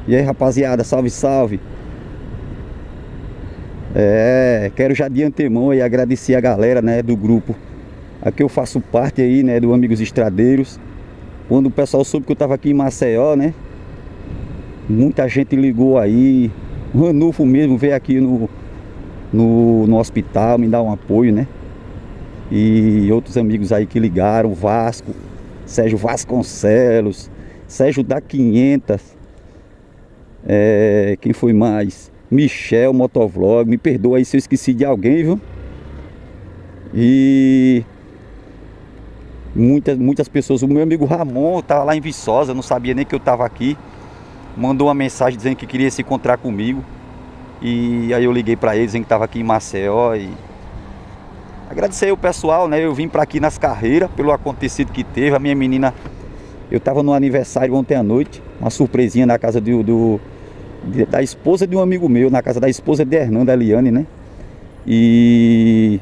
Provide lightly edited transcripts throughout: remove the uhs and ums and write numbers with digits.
E aí, rapaziada, salve, salve. Quero já de antemão aí agradecer a galera, né, do grupo. Aqui eu faço parte aí, né, do Amigos Estradeiros. Quando o pessoal soube que eu tava aqui em Maceió, né, muita gente ligou aí. O Ranulfo mesmo veio aqui no hospital me dar um apoio, né. E outros amigos aí que ligaram, Vasco, Sérgio Vasconcelos, Sérgio da 500. Quem foi mais? Michel Motovlog, me perdoa aí se eu esqueci de alguém, viu? E muitas pessoas. O meu amigo Ramon tava lá em Viçosa, não sabia nem que eu tava aqui. Mandou uma mensagem dizendo que queria se encontrar comigo. E aí eu liguei pra ele dizendo que tava aqui em Maceió. E agradecer aí o pessoal, né? Eu vim pra aqui nas carreiras pelo acontecido que teve. A minha menina, eu tava no aniversário ontem à noite, uma surpresinha na casa da esposa de um amigo meu, na casa da esposa de Hernando, Eliane, né? E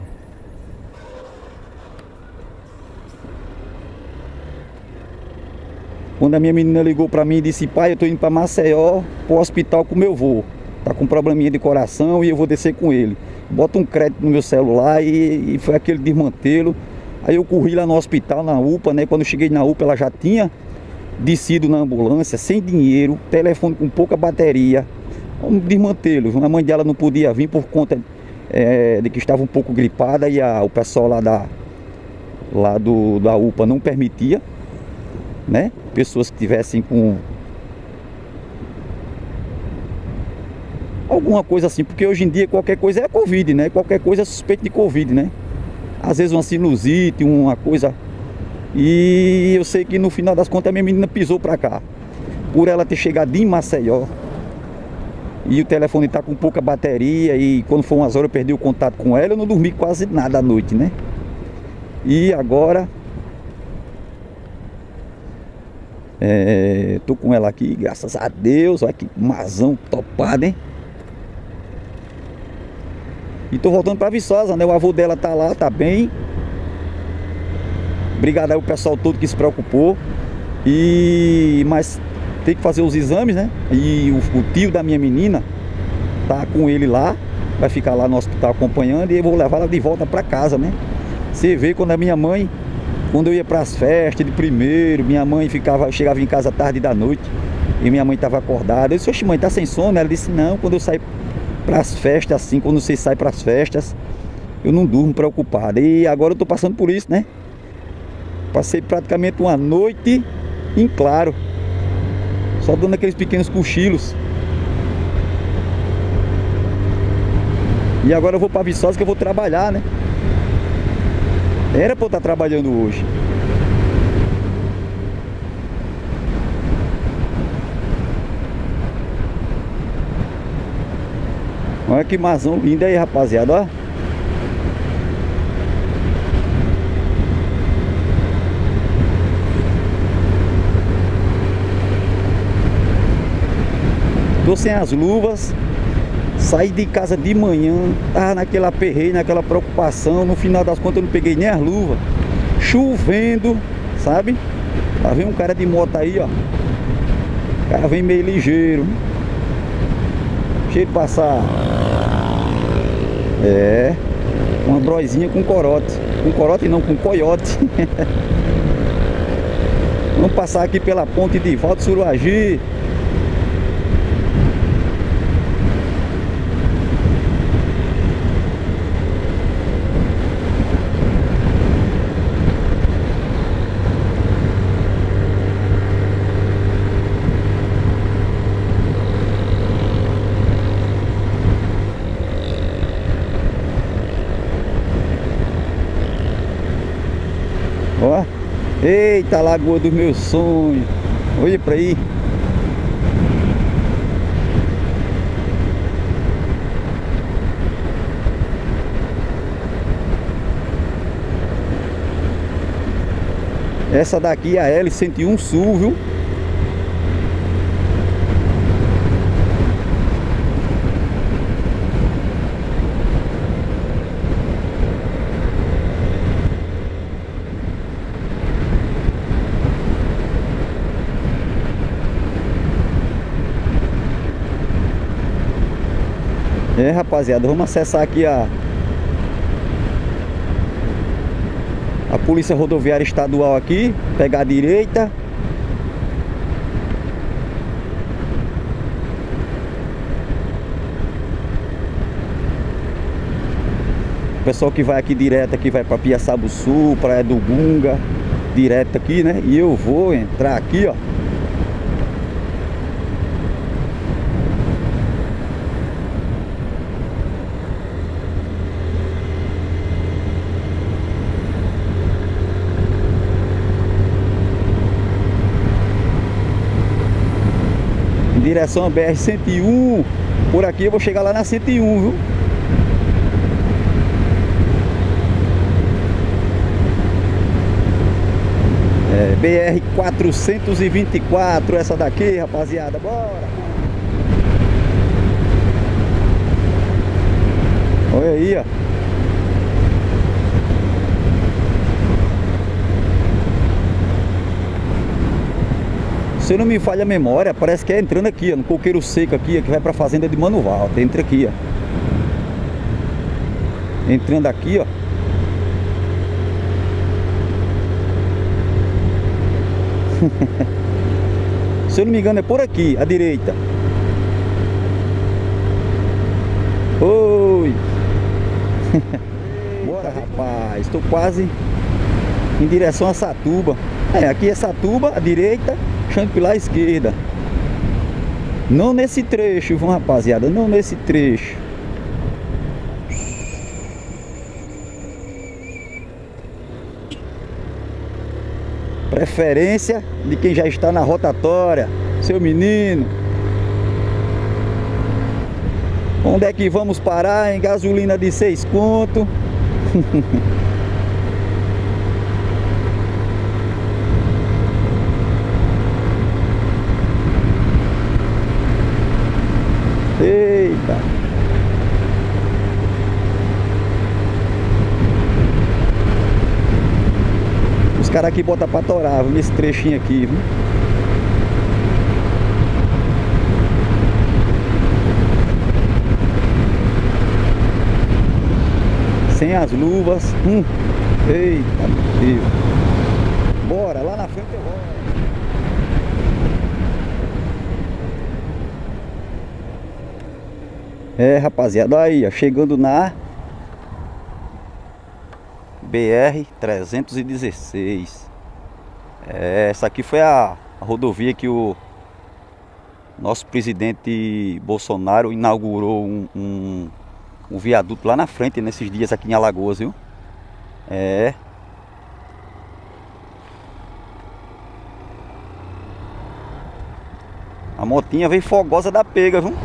quando a minha menina ligou pra mim e disse: pai, eu tô indo pra Maceió, pro hospital com meu vô, tá com um probleminha de coração e eu vou descer com ele. Bota um crédito no meu celular e foi aquele desmantelo. Aí eu corri lá no hospital, na UPA, né? Quando eu cheguei na UPA, ela já tinha descido na ambulância, sem dinheiro, telefone com pouca bateria, um desmantelo. A mãe dela não podia vir por conta de que estava um pouco gripada e o pessoal lá da UPA não permitia, né? Pessoas que tivessem com alguma coisa assim, porque hoje em dia qualquer coisa é Covid, né? Qualquer coisa é suspeito de Covid, né? Às vezes uma sinusite, uma coisa. E eu sei que no final das contas a minha menina pisou pra cá. Por ela ter chegado em Maceió. E o telefone tá com pouca bateria. E quando foi umas horas eu perdi o contato com ela. Eu não dormi quase nada à noite, né? E agora tô com ela aqui, graças a Deus. Olha que mazão topado, hein? E tô voltando pra Viçosa, né? O avô dela tá lá, tá bem. Obrigado aí o pessoal todo que se preocupou. Mas tem que fazer os exames, né? E o tio da minha menina tá com ele lá. Vai ficar lá no hospital acompanhando. E eu vou levar ela de volta pra casa, né? Você vê quando a minha mãe, quando eu ia pras festas de primeiro, minha mãe chegava em casa tarde da noite e minha mãe tava acordada. Eu disse: oxe, mãe, tá sem sono? Ela disse: não, quando eu saio pras festas assim, quando você sai pras festas, eu não durmo preocupado. E agora eu tô passando por isso, né? Passei praticamente uma noite em claro, só dando aqueles pequenos cochilos. E agora eu vou pra Viçosa que eu vou trabalhar, né? Era pra eu estar trabalhando hoje. Olha que mazão lindo aí, rapaziada, ó. Tô sem as luvas. Saí de casa de manhã, tava naquele aperreio, naquela preocupação. No final das contas eu não peguei nem as luvas. Chovendo, sabe? Lá vem um cara de moto aí, ó. O cara vem meio ligeiro. Cheio de passar. Uma broizinha com corote. Com corote não, com coiote. Vamos passar aqui pela ponte de Valdo Suruagi. Ó, eita, lagoa dos meus sonhos. Olha pra aí. Essa daqui é a L101 Sul, viu? É, rapaziada, vamos acessar aqui a Polícia Rodoviária Estadual aqui, pegar a direita. O pessoal que vai aqui direto aqui vai para Piaçabuçu, Praia do Gunga, direto aqui, né? E eu vou entrar aqui, ó. Em direção a BR-101. Por aqui eu vou chegar lá na 101, viu? BR-424, essa daqui, rapaziada, bora! Olha aí, ó. Se não me falha a memória, parece que é entrando aqui, ó, no Coqueiro Seco aqui, que vai pra fazenda de Manoval. Entra aqui, ó. Entrando aqui, ó. Se eu não me engano é por aqui, à direita. Oi. Bora, rapaz. Estou quase em direção a Satuba. Aqui é Satuba, à direita, Xampilar à esquerda. Não nesse trecho, viu, rapaziada? Não nesse trecho. Preferência de quem já está na rotatória, seu menino. Onde é que vamos parar? Em gasolina de 6 conto. Eita. Os caras aqui botam pra torar, nesse trechinho aqui, viu? Sem as luvas. Eita, meu Deus. Bora, lá na frente eu vou. Rapaziada, aí, ó, chegando na BR-316. Essa aqui foi a rodovia que o nosso presidente Bolsonaro inaugurou um viaduto lá na frente, nesses dias aqui em Alagoas, viu? A motinha veio fogosa da pega, viu?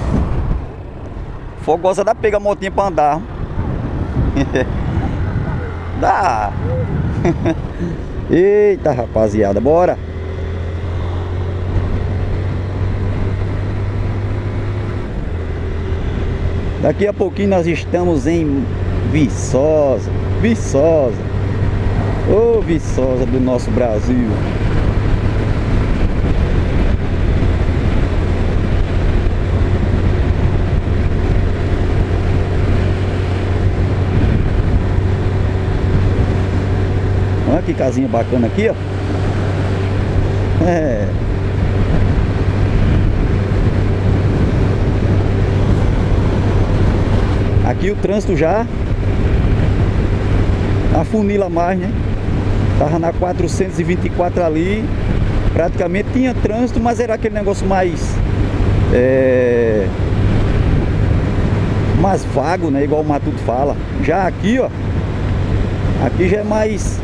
Fogosa da pega a motinha pra andar. Dá. Eita, rapaziada, bora. Daqui a pouquinho nós estamos em Viçosa. Viçosa. Ô, Viçosa do nosso Brasil. Olha que casinha bacana aqui, ó. Aqui o trânsito já afunila mais, né? Tava na 424 ali. Praticamente tinha trânsito, mas era aquele negócio mais mais vago, né? Igual o Matuto fala. Já aqui, ó, aqui já é mais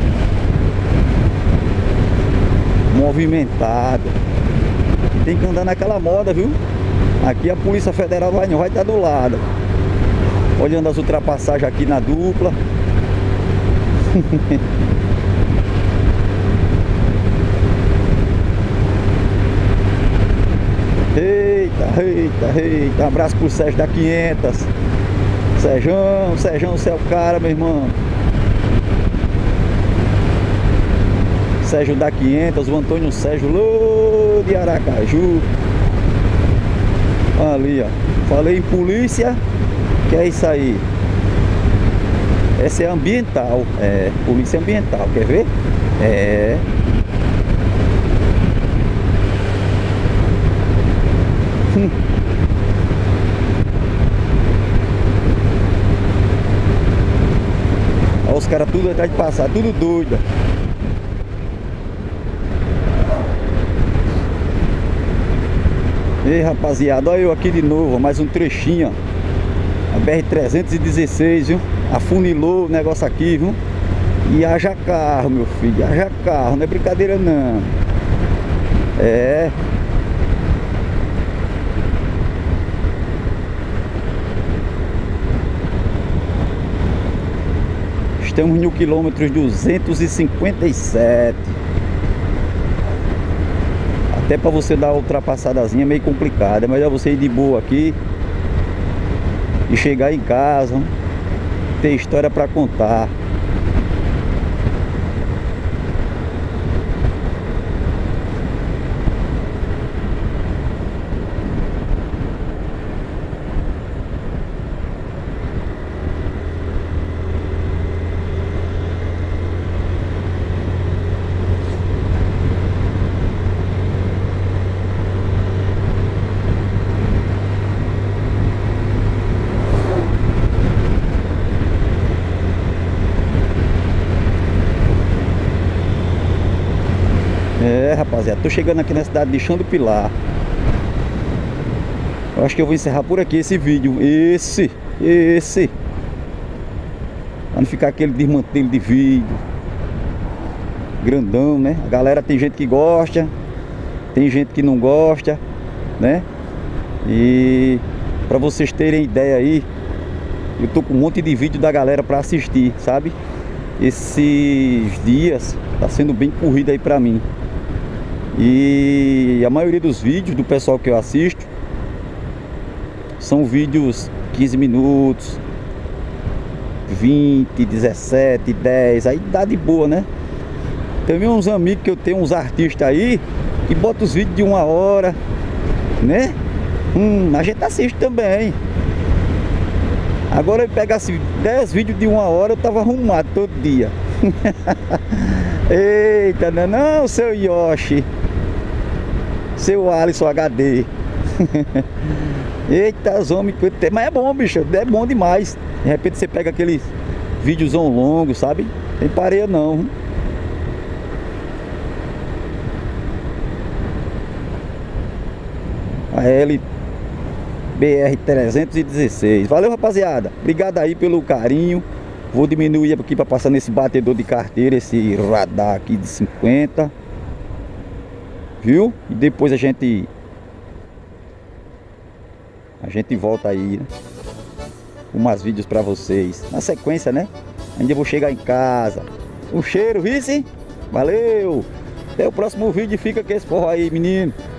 movimentado. Tem que andar naquela moda, viu? Aqui a Polícia Federal vai estar do lado, olhando as ultrapassagens aqui na dupla. Eita, eita, eita. Um abraço pro Sérgio da 500. Sérgio, você é o cara, meu irmão. Sérgio da 500, o Antônio Sérgio Lô de Aracaju. Ali, ó. Falei em polícia, que é isso aí. Essa é ambiental. É, polícia ambiental, quer ver? É. Olha os caras tudo atrás de passar, tudo doido. Ei, rapaziada, olha eu aqui de novo, mais um trechinho, ó. A BR-316, viu? Afunilou o negócio aqui, viu? E haja carro, meu filho, haja carro, não é brincadeira não. É. Estamos no quilômetro 257. Até para você dar uma ultrapassadazinha é meio complicada. É melhor você ir de boa aqui e chegar em casa, ter história para contar. É, rapaziada, tô chegando aqui na cidade de Chão do Pilar. Eu acho que eu vou encerrar por aqui esse vídeo. Esse pra não ficar aquele desmantelo de vídeo grandão, né? A galera, tem gente que gosta, tem gente que não gosta, né? E pra vocês terem ideia aí, eu tô com um monte de vídeo da galera pra assistir, sabe? Esses dias tá sendo bem corrido aí pra mim. E a maioria dos vídeos do pessoal que eu assisto são vídeos 15 minutos, 20, 17, 10, aí dá de boa, né? Tem uns amigos que eu tenho, uns artistas aí, que botam os vídeos de 1 hora, né? A gente assiste também. Agora eu pegasse 10 vídeos de 1 hora, eu tava arrumado todo dia. Eita, não, seu Yoshi, seu Alisson HD. Eita, os homens, mas é bom, bicho, é bom demais. De repente você pega aqueles vídeos longos, sabe? Tem pareia não. A BR-316. Valeu, rapaziada. Obrigado aí pelo carinho. Vou diminuir aqui para passar nesse batedor de carteira, esse radar aqui de 50. Viu? E depois a gente volta aí, né? Com mais vídeos para vocês. Na sequência, né? Ainda vou chegar em casa. Um cheiro, vice? Valeu! Até o próximo vídeo. Fica com esse forró aí, menino.